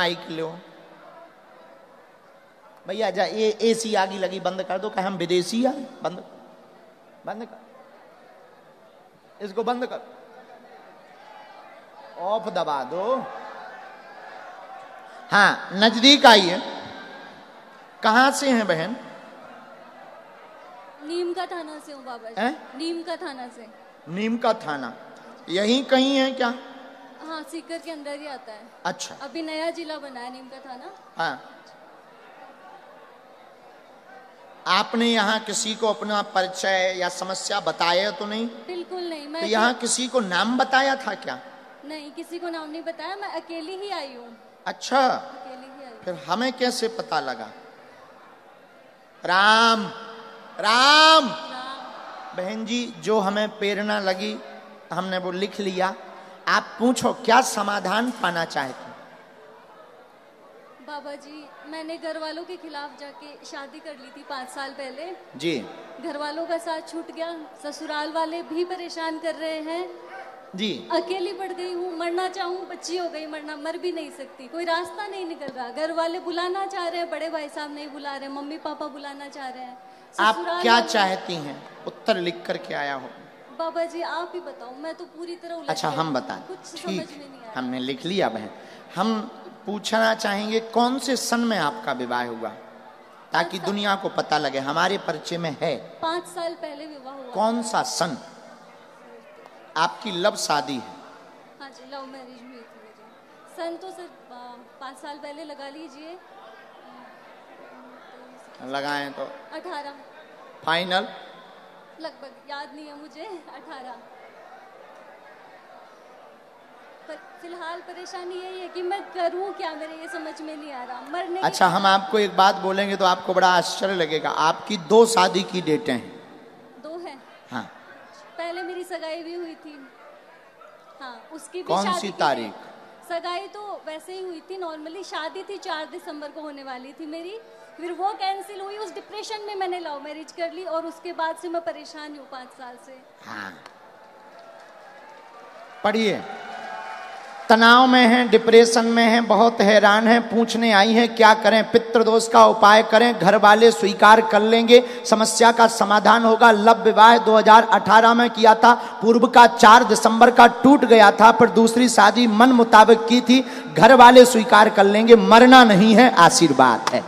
Mic लो भैया, जा ये एसी आगी लगी, बंद कर दो। कहे हम विदेशी हैं? बंद बंद कर, इसको बंद कर, ऑफ दबा दो। हाँ, नजदीक आइए। कहां से हैं बहन? नीम का थाना से हूँ बाबा जी। नीम का थाना से। नीम का थाना यहीं कहीं है क्या? हाँ, सीकर के अंदर ही आता है। अच्छा, अभी नया जिला बना है नीम का थाना। हाँ। आपने यहाँ किसी को अपना परिचय या समस्या बताया तो नहीं? बिल्कुल नहीं। मैं तो यहाँ किसी को नाम बताया था क्या? नहीं, किसी को नाम नहीं बताया, मैं अकेली ही आई हूँ। अच्छा, अकेली ही आई। फिर हमें कैसे पता लगा? राम राम, बहन जी, जो हमें प्रेरणा लगी हमने वो लिख लिया। आप पूछो क्या समाधान पाना चाहते? बाबा जी, मैंने घर वालों के खिलाफ जाके शादी कर ली थी 5 साल पहले जी। घर वालों का साथ छूट गया, ससुराल वाले भी परेशान कर रहे हैं जी। अकेली पड़ गई हूँ, मरना चाहूँ, बच्ची हो गई, मरना मर भी नहीं सकती, कोई रास्ता नहीं निकल रहा। घर वाले बुलाना चाह रहे हैं, बड़े भाई साहब नहीं बुला रहे, मम्मी पापा बुलाना चाह रहे हैं। आप क्या चाहती हैं? उत्तर लिख करके आया हो। बाबा जी आप ही बताओ, मैं तो पूरी तरह उलझ अच्छा, गई, हम बताएं? कुछ समझ ठीक, में नहीं आ रहा। हमने लिख लिया बहन। हम पूछना चाहेंगे कौन से सन में आपका विवाह हुआ, ताकि दुनिया को पता लगे, हमारे परिचय में है। 5 साल पहले विवाह हुआ। कौन सा सन? आपकी लव शादी है? हाँ जी, लव मैरिज हुई थी मेरी। सन तो सर 5 साल पहले लगा लीजिए। लगाएं तो 18 फाइनल? लगभग, याद नहीं है मुझे, 18। पर फिलहाल परेशानी यही है कि मैं करूं क्या, मेरे ये समझ में नहीं आ रहा। मरने अच्छा, हम आपको एक बात बोलेंगे तो आपको बड़ा आश्चर्य लगेगा। आपकी 2 शादी की डेटें हैं। 2 है? हाँ। पहले मेरी सगाई भी हुई थी। हाँ, उसकी भी कौन शादी सी तारीख? सगाई तो वैसे ही हुई थी नॉर्मली, शादी थी 4 दिसंबर को होने वाली थी मेरी, फिर वो कैंसिल हुई। उस डिप्रेशन में मैंने लव मैरिज कर ली और उसके बाद से मैं परेशान हूँ 5 साल से। हाँ, पढ़िए। तनाव में हैं, डिप्रेशन में हैं, बहुत हैरान हैं, पूछने आई हैं क्या करें। पितृदोष का उपाय करें, घर वाले स्वीकार कर लेंगे, समस्या का समाधान होगा। लव विवाह 2018 में किया था, पूर्व का 4 दिसंबर का टूट गया था, पर दूसरी शादी मन मुताबिक की थी। घर वाले स्वीकार कर लेंगे, मरना नहीं है, आशीर्वाद है।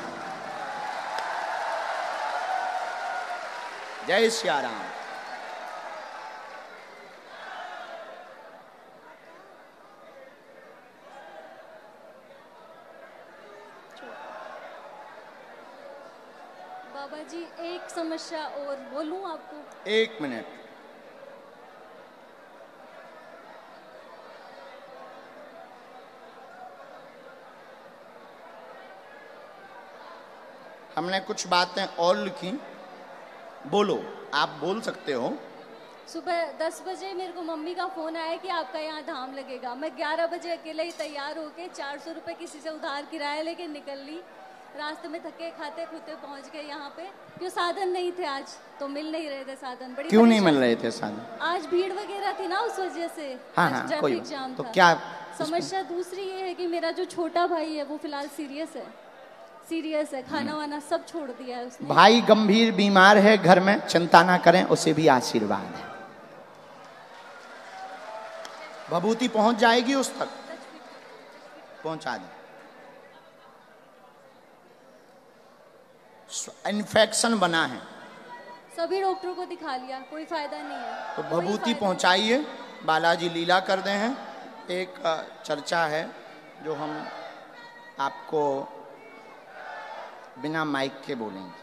जय श्री राम। बाबा जी एक समस्या और बोलूं आपको? 1 मिनट। हमने कुछ बातें और लिखी, बोलो, आप बोल सकते हो। सुबह 10 बजे मेरे को मम्मी का फोन आया कि आपका यहाँ धाम लगेगा। मैं 11 बजे अकेले ही तैयार होके 400 रुपए किसी से उधार किराया लेके निकल ली। रास्ते में थके खाते खुदे पहुंच गए यहाँ पे, क्यों साधन नहीं थे आज, तो मिल नहीं रहे थे साधन। बड़ी क्यों नहीं मिल रहे थे साधन? आज भीड़ वगैरह थी ना, उस वजह से। हाँ हाँ, ट्रैफिक जाम तो था। क्या समस्या दूसरी ये है कि मेरा जो छोटा भाई है वो फिलहाल सीरियस है, खाना वाना सब छोड़ दिया है उसने। भाई गंभीर बीमार है घर में, चिंता ना करें, उसे भी आशीर्वाद है। भभूति पहुंच जाएगी उस तक, पहुंचा दें। इन्फेक्शन बना है, सभी डॉक्टरों को दिखा लिया, कोई फायदा नहीं है। तो भभूति पहुंचाइए, बालाजी लीला कर दे हैं। एक चर्चा है जो हम आपको बिना माइक के बोलेंगे।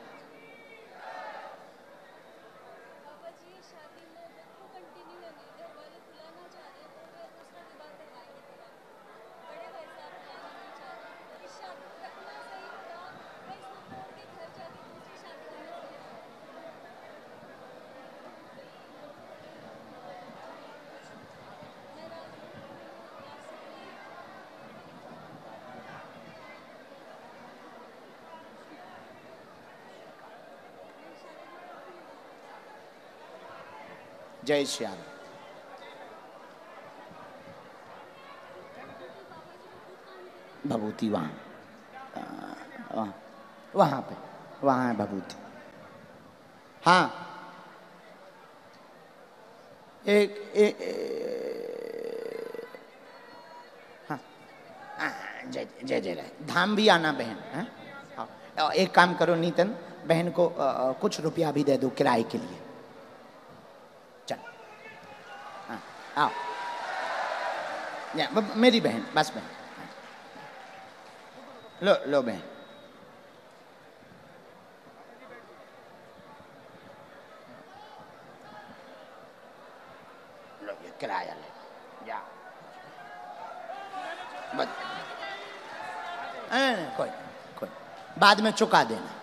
जय श्याम। भभूति वहाँ, वहाँ पे, वहाँ है भभूति। हाँ, एक हाँ, जय जय जय रहे। धाम भी आना बहन है। हाँ, एक काम करो नीतन, बहन को कुछ रुपया भी दे दो किराए के लिए। चल, हाँ आओ, या मेरी बहन, बस बहन, लो लो बहन। लो ये किराया ले जा। बस कोई बाद में चुका देना।